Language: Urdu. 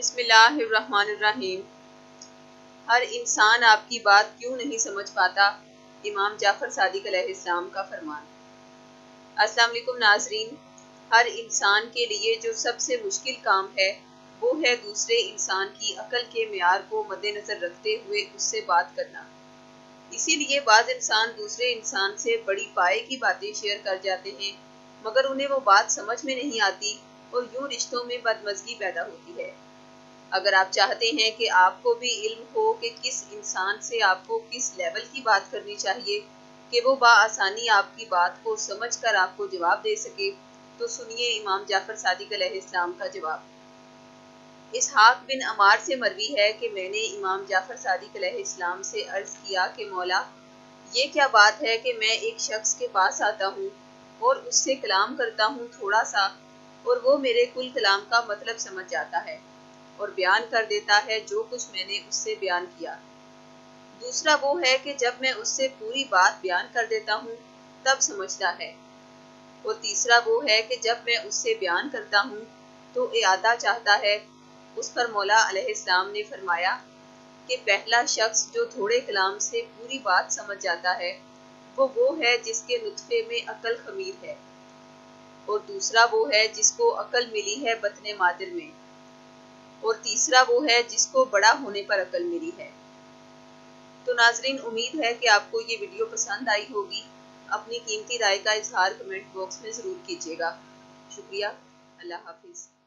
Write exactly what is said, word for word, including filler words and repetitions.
بسم اللہ الرحمن الرحیم۔ ہر انسان آپ کی بات کیوں نہیں سمجھ پاتا؟ امام جعفر صادق علیہ السلام کا فرمان۔ السلام علیکم ناظرین۔ ہر انسان کے لیے جو سب سے مشکل کام ہے وہ ہے دوسرے انسان کی عقل کے معیار کو مد نظر رکھتے ہوئے اس سے بات کرنا۔ اسی لیے بعض انسان دوسرے انسان سے بڑی پائے کی باتیں شیئر کر جاتے ہیں، مگر انہیں وہ بات سمجھ میں نہیں آتی اور یوں رشتوں میں بدمزگی پیدا ہوتی ہے۔ اگر آپ چاہتے ہیں کہ آپ کو بھی علم ہو کہ کس انسان سے آپ کو کس لیول کی بات کرنی چاہیے کہ وہ بآسانی آپ کی بات کو سمجھ کر آپ کو جواب دے سکے، تو سنیے امام جعفر صادق علیہ السلام کا جواب۔ اسحاق بن عمار سے مروی ہے کہ میں نے امام جعفر صادق علیہ السلام سے عرض کیا کہ مولا، یہ کیا بات ہے کہ میں ایک شخص کے پاس آتا ہوں اور اس سے کلام کرتا ہوں تھوڑا سا، اور وہ میرے کل کلام کا مطلب سمجھ جاتا ہے اور بیان کر دیتا ہے جو کچھ میں نے اس سے بیان کیا۔ دوسرا وہ ہے کہ جب میں اس سے پوری بات بیان کر دیتا ہوں تب سمجھتا ہے، اور تیسرا وہ ہے کہ جب میں اس سے بیان کرتا ہوں تو اعادہ چاہتا ہے۔ اس پر مولا علیہ السلام نے فرمایا کہ پہلا شخص جو تھوڑے کلام سے پوری بات سمجھ جاتا ہے وہ وہ ہے جس کے نطفے میں عقل خمیر ہے، اور دوسرا وہ ہے جس کو عقل ملی ہے بطن مادر میں، اور تیسرا وہ ہے جس کو بڑا ہونے پر عقل ملی ہے۔ تو ناظرین، امید ہے کہ آپ کو یہ ویڈیو پسند آئی ہوگی۔ اپنی قیمتی رائے کا اظہار کمنٹ باکس میں ضرور کیجیے گا۔ شکریہ۔ اللہ حافظ۔